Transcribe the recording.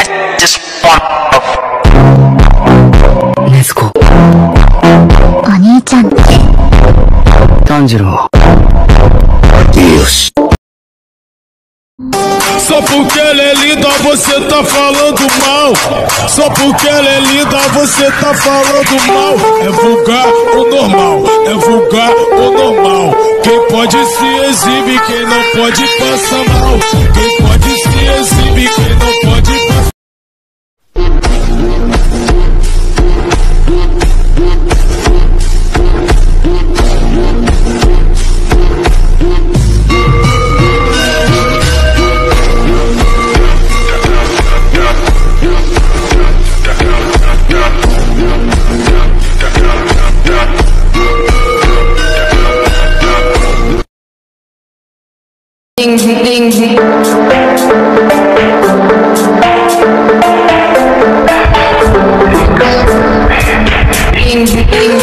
just want 𝔐𝔦𝔩𝔫お兄ちゃんって炭治郎よし Só porque ela é linda você tá falando mal. Só porque ela é linda você tá falando mal. É vulgar ou normal? É vulgar ou normal? Quem pode se exime, quem não pode passa mal. Quem pode se exime, quem não pode passa mal. Ding ding ding ding